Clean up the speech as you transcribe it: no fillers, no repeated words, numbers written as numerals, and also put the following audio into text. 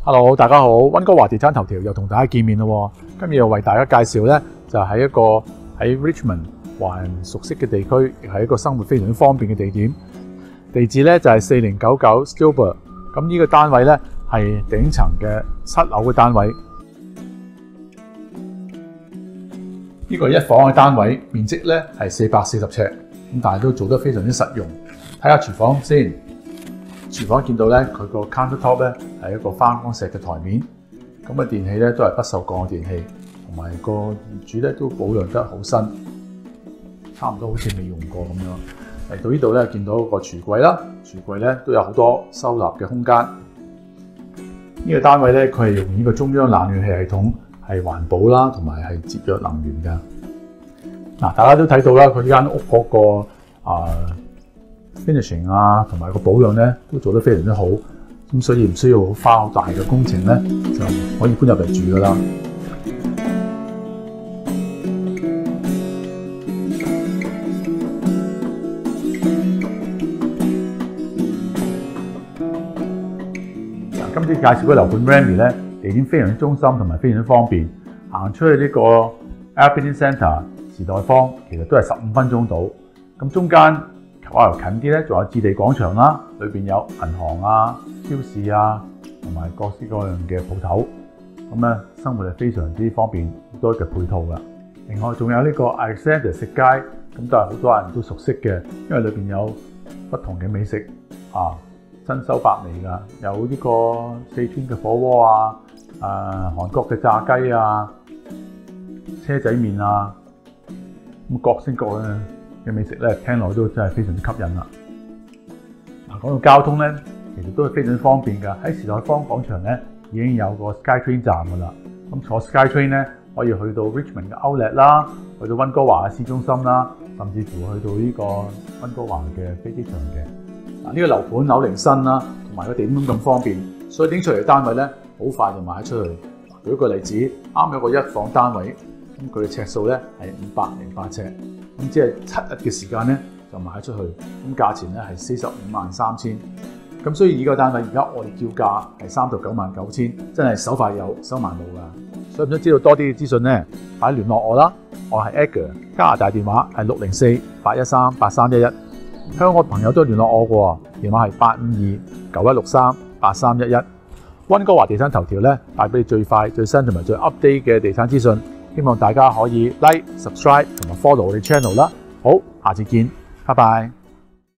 Hello， 大家好，溫哥華地產頭條又同大家見面咯。今日又為大家介紹咧，就係一個喺 Richmond 華人熟悉嘅地區，亦係一個生活非常之方便嘅地點。地址咧就係4099 Stillborough。咁呢個單位咧係頂層嘅7樓嘅單位。呢個一房嘅單位面積咧係440尺，咁但係都做得非常之實用。睇下廚房先。廚房見到咧，佢個 countertop 咧係一個花崗石嘅台面，咁嘅電器咧都係不鏽鋼嘅電器，同埋個業主咧都保養得好新，差唔多好似未用過咁樣。嚟到呢度咧，見到個櫥櫃啦，櫥櫃咧都有好多收納嘅空間。呢個單位咧，佢係用呢個中央冷暖氣系統，係環保啦，同埋係節約能源㗎。嗱，大家都睇到啦，佢呢間屋嗰個finishing 啊，同埋個保養咧都做得非常之好，咁所以唔需要花好大嘅工程咧，就可以搬入嚟住噶啦。嗱，今次介紹嘅樓盤 Remy 咧，地點非常之中心，同埋非常之方便。行出去呢個 Albertine Centre 時代坊，其實都係15分鐘到。咁中間近啲咧，仲有置地廣場啦，裏邊有銀行啊、超市啊，同埋各式各樣嘅鋪頭。咁咧，生活係非常之方便，好多嘅配套噶。另外仲有呢個 Alexander 食街，咁都係好多人都熟悉嘅，因為裏邊有不同嘅美食啊，珍饈百味噶，有呢個四川嘅火鍋啊、韓國嘅炸雞啊、車仔麵啊，咁各式各樣嘅美食咧，聽落都真係非常之吸引啦。嗱，講到交通咧，其實都係非常之方便㗎。喺時代坊廣場咧已經有個 SkyTrain 站㗎啦。咁坐 SkyTrain 咧可以去到 Richmond 嘅 Outlet 啦，去到溫哥華嘅市中心啦，甚至乎去到呢個溫哥華嘅飛機場嘅。嗱，呢個樓盤樓齡新啦，同埋個地點咁方便，所以拎出嚟嘅單位咧好快就賣出去。舉個例子，啱有個一房單位，咁佢嘅尺數咧係508尺。咁即係7日嘅時間咧就賣出去，咁價錢咧係453000。咁所以呢個單位而家我哋叫價係399000，真係手快有手慢冇㗎。想唔想知道多啲嘅資訊咧？快聯絡我啦！我係 Edgar， 加拿大電話係604-813-8311。香港朋友都聯絡我嘅喎，電話係852-9163-8311。溫哥華地產頭條咧帶俾你最快、最新同埋最 update 嘅地產資訊。希望大家可以 like、subscribe 同埋 follow 我哋 channel 啦。好，下次見，拜拜。